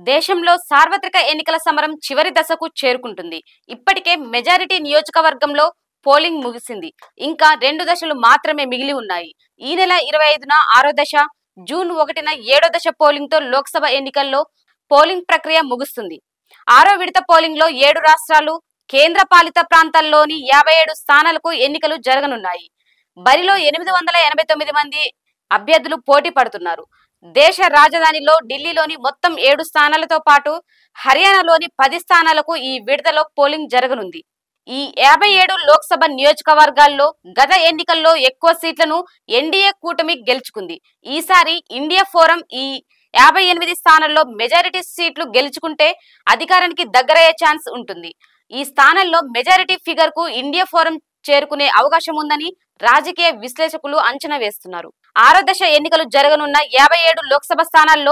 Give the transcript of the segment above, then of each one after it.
దేశంలో సార్వత్రిక ఎన్నికల సమరం చివరి దశకు చేరుకుంటుంది. ఇప్పటికే మెజారిటీ నియోజకవర్గంలో పోలింగ్ ముగిసింది. ఇంకా 2 దశలు మాత్రమే మిగిలి ఉన్నాయి. ఈ నెల 25న 6వ దశ, జూన్ 1న 7వ దశ పోలింగ్ తో లోక్సభ ఎన్నికల్లో పోలింగ్ ప్రక్రియ ముగుస్తుంది. 6వ విడత పోలింగ్ లో 7 రాష్ట్రాలు, కేంద్ర పాలిత ప్రాంతాల్లోని 57 స్థానాలకు ఎన్నికలు జరగనున్నాయి. బరిలో 889 మంది అభ్యర్థులు పోటీ పడుతున్నారు. దేశ రాజధానిలో ఢిల్లీలోని మొత్తం 7 స్థానాలతో పాటు హర్యానాలోని 10 స్థానాలకు ఈ విడతలో పోలింగ్ జరగనుంది. ఈ 57 లోక్సభ నియోజకవర్గాల్లో గత ఎన్నికల్లో ఎక్కువ సీట్లను ఎన్డీఏ కూటమి గెలుచుకుంది. ఈసారి ఇండియా ఫోరం ఈ 58 స్థానాల్లో మెజారిటీ సీట్లు గెలుచుకుంటే అధికారానికి దగ్గరయ్యే ఛాన్స్ ఉంటుంది. ఈ స్థానాల్లో మెజారిటీ ఫిగర్ కు ఇండియా ఫోరం చేరుకునే అవకాశం ఉందని రాజకీయ విశ్లేషకులు అంచనా వేస్తున్నారు. 6వ దశ ఎన్నికలు జరగనున్న 57 లోక్సభ స్థానాల్లో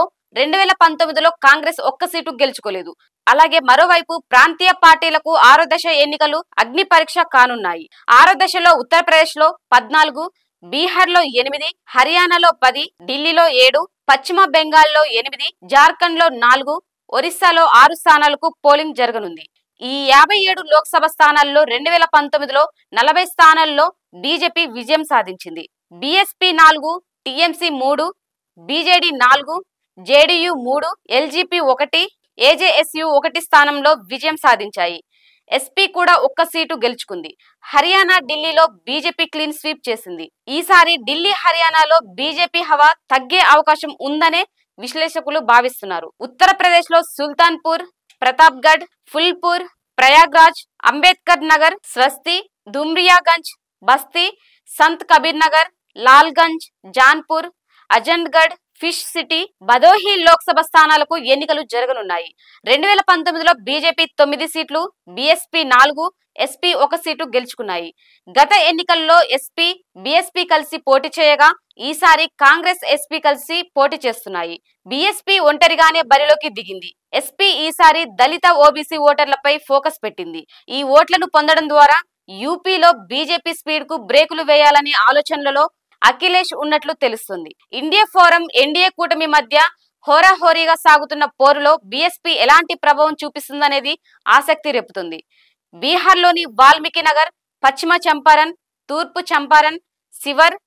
2019లో కాంగ్రెస్ ఒక్క సీటు గెలుచుకోలేదు. అలాగే మరోవైపు ప్రాంతీయ పార్టీలకు 6వ దశ ఎన్నికలు అగ్ని పరీక్ష కానున్నాయి. 6వ దశలో ఉత్తరప్రదేశ్ లో 14, బీహార్ లో 8, హర్యానాలో 10, ఢిల్లీలో 7, పశ్చిమ బెంగాల్లో 8, జార్ఖండ్ లో 4, ఒరిస్సాలో 6 స్థానాలకు పోలింగ్ జరగనుంది. ఈ 57 లోక్సభ స్థానాల్లో 2019లో 40 స్థానాల్లో బీజేపీ విజయం సాధించింది. BSP 4, TMC 3, BJD 4, JDU 3, LJP 1, AJSU 1 స్థానంలో విజయం సాధించాయి. ఎస్పీ కూడా ఒక్క సీటు గెలుచుకుంది. హర్యానా, ఢిల్లీలో బీజేపీ క్లీన్ స్వీప్ చేసింది. ఈసారి ఢిల్లీ, హర్యానాలో బీజేపీ హవా తగ్గే అవకాశం ఉందనే విశ్లేషకులు భావిస్తున్నారు. ఉత్తరప్రదేశ్ లో సుల్తాన్పూర్, ప్రతాప్గఢ్, ఫుల్పూర్, ప్రయాగ్రాజ్, అంబేద్కర్ నగర్, స్వస్తి, దుమ్రియాగంజ్, బస్తీ, సంత్ కబీర్ నగర్, లాల్గంజ్, జాన్పూర్, అజండ్గఢ్, ఫిష్ సిటీ, భదోహి లోక్సభ స్థానాలకు ఎన్నికలు జరగనున్నాయి. 2019లో బీజేపీ 9 సీట్లు, బీఎస్పీ 4, ఎస్పీ 1 సీటు గెలుచుకున్నాయి. గత ఎన్నికల్లో ఎస్పీ, బీఎస్పీ కలిసి పోటీ చేయగా ఈసారి కాంగ్రెస్, ఎస్పీ కలిసి పోటీ చేస్తున్నాయి. బీఎస్పీ ఒంటరిగానే బరిలోకి దిగింది. ఎస్పీ ఈసారి దళిత, ఓబీసీ ఓటర్లపై ఫోకస్ పెట్టింది. ఈ ఓట్లను పొందడం ద్వారా యూపీలో బీజేపీ స్పీడ్ కు బ్రేకులు వేయాలనే ఆలోచనలలో అఖిలేష్ ఉన్నట్లు తెలుస్తుంది. ఇండియా ఫోరం, ఎన్డీఏ కూటమి మధ్య హోరాహోరీగా సాగుతున్న పోరులో బీఎస్పీ ఎలాంటి ప్రభావం చూపిస్తుందనేది ఆసక్తి రేపుతుంది. బీహార్లోని వాల్మీకి నగర్, పశ్చిమ చంపారన్, తూర్పు చంపారన్, శివర్,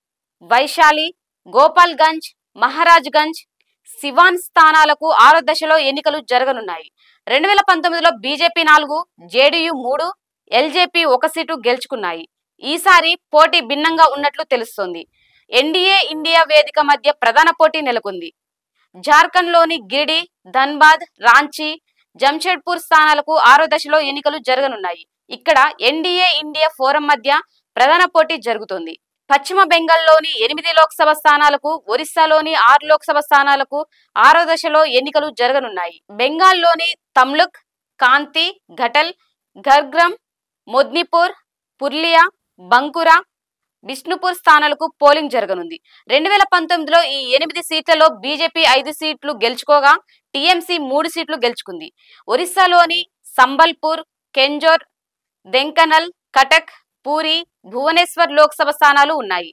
వైశాలి, గోపాల్గంజ్, మహారాజ్గంజ్, సివాన్ స్థానాలకు 6వ దశలో ఎన్నికలు జరగనున్నాయి. 2019లో బీజేపీ 4, జేడీయూ 3, ఎల్జేపీ 1 సీటు గెలుచుకున్నాయి. ఈసారి పోటీ భిన్నంగా ఉన్నట్లు తెలుస్తోంది. ఎన్డీఏ ఇండియా వేదిక మధ్య ప్రధాన పోటీ నెలకొంది. జార్ఖండ్ లోని గిరిడి, ధన్బాద్, రాంచీ, జంషెడ్పూర్ స్థానాలకు 6వ దశలో ఎన్నికలు జరగనున్నాయి. ఇక్కడ ఎన్డీఏ ఇండియా ఫోరం మధ్య ప్రధాన పోటీ జరుగుతోంది. పశ్చిమ బెంగాల్లోని 8 లోక్సభ స్థానాలకు, ఒరిస్సాలోని 6 లోక్సభ స్థానాలకు 6వ దశలో ఎన్నికలు జరగనున్నాయి. బెంగాల్లోని తమ్లుక్, కాంతి, ఘటల్, ఘర్గ్రామ్, మొద్నిపూర్, పుర్లియా, బంకురా, బిష్ణుపూర్ స్థానాలకు పోలింగ్ జరగనుంది. 2019లో ఈ 8 సీట్లలో బీజేపీ 5 సీట్లు గెలుచుకోగా టీఎంసీ 3 సీట్లు గెలుచుకుంది. ఒరిస్సాలోని సంబల్పూర్, కెంజోర్, దెంకనల్, కటక్, పూరి, భువనేశ్వర్ లోక్సభ స్థానాలు ఉన్నాయి.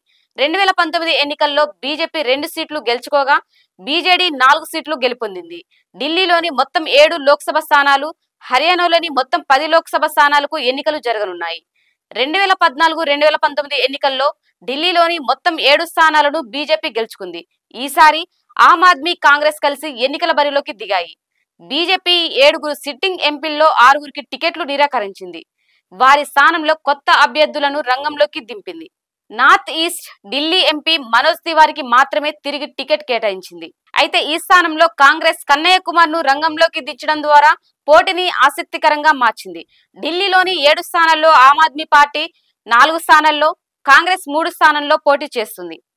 2019 ఎన్నికల్లో బీజేపీ 2 సీట్లు గెలుచుకోగా బీజేడీ 4 సీట్లు గెలుపొందింది. ఢిల్లీలోని మొత్తం 7 లోక్సభ స్థానాలు, హర్యానాలోని మొత్తం 10 లోక్సభ స్థానాలకు ఎన్నికలు జరగనున్నాయి. 2014-2019 ఎన్నికల్లో ఢిల్లీలోని మొత్తం 7 స్థానాలను బీజేపీ గెలుచుకుంది. ఈసారి ఆమ్ ఆద్మీ, కాంగ్రెస్ కలిసి ఎన్నికల బరిలోకి దిగాయి. బీజేపీ 7 సిట్టింగ్ ఎంపీల్లో 6 టికెట్లు నిరాకరించింది. వారి స్థానంలో కొత్త అభ్యర్థులను రంగంలోకి దింపింది. North east Delhi MP Manoj తివారీకి మాత్రమే తిరిగి టికెట్ కేటాయించింది. అయితే ఈ స్థానంలో కాంగ్రెస్ కన్నయ్య కుమార్ ను రంగంలోకి దించడం ద్వారా పోటీని ఆసక్తికరంగా మార్చింది. ఢిల్లీలోని 7 స్థానాల్లో ఆమ్ ఆద్మీ పార్టీ 4 స్థానాల్లో, కాంగ్రెస్ 3 స్థానాల్లో పోటీ చేస్తుంది.